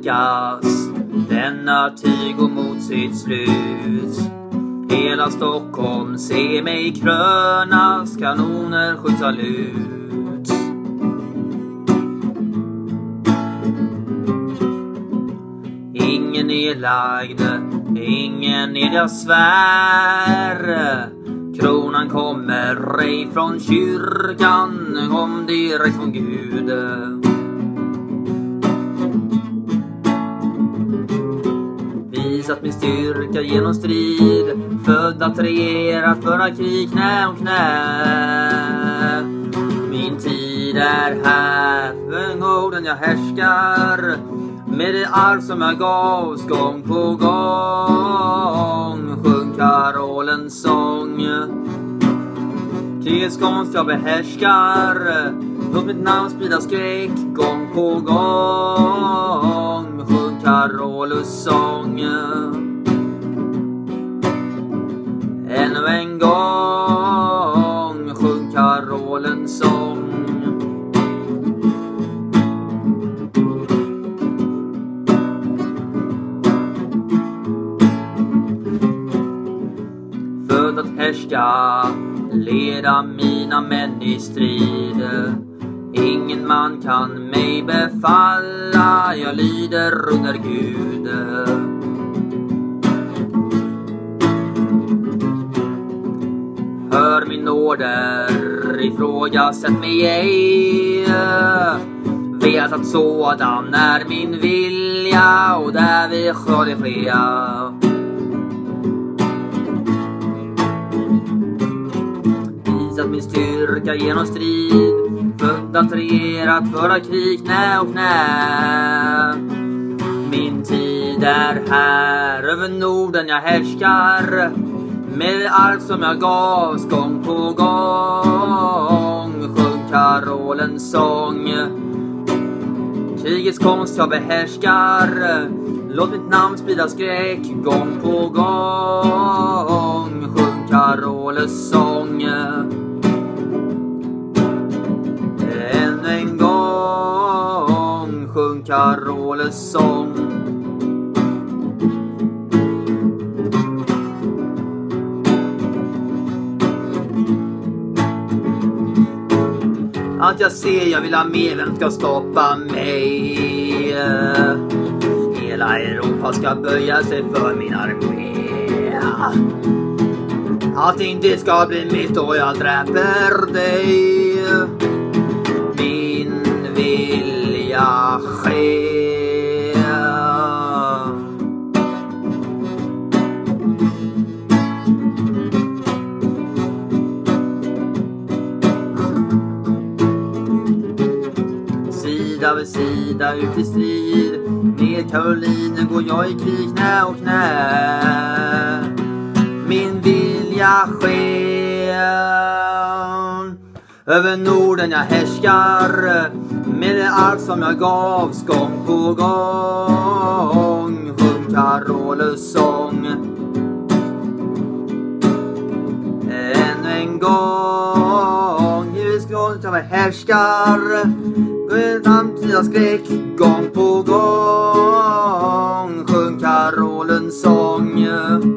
nalkas denna tid går mot sitt slut. Hela Stockholm ser mig krönas, kanoner skjuts salut. Ingen nedlagd, ingen ned jag svär. Kronan kommer ej från kyrkan, kom direkt från Gud. Visat min styrka genom strid, född att regera, föra krig knä om knä. Min tid är här, för orden jag härskar, med det arv som jag gavs gång på gång. Sjung Karolens sång, krigets konst jag behärskar, låt mitt namn sprida skräck gång på gång. Sjung Karolens sång, ännu en gång. Sjung Karolens sång. Född att härska, leda mina män i strid. Ingen man kan mig befalla, jag lyder under Gud. Hör min order, ifrågasätt mig ej. Vet att sådan är min vilja, och där vi ska det ske. Visat min styrka genom strid, född att regera, att föra krig knä och knä. Min tid är här, över Norden jag härskar, med det arv som jag gavs gång på gång. Sjung Karolens sång, krigets konst jag behärskar, låt mitt namn sprida skräck gång på gång. Sjung Karolens sång, än en gång. Sjung Karolens sång. Allt jag ser, jag vill ha mer, vem ska stoppa mig? Hela Europa ska böja sig för min armé. Allting det ska bli mitt och jag dräper dig. Min vilja sker. Sida vid sida ut i strid, med Karolinen går jag i krig knä och knä. Min vilja sker, över Norden jag härskar, med det arv som jag gavs gång på gång. Sjung Karolens sång, än en gång. Givetvis konst jag härskar, framtida skräck gång på gång. Sjung Karolens sång.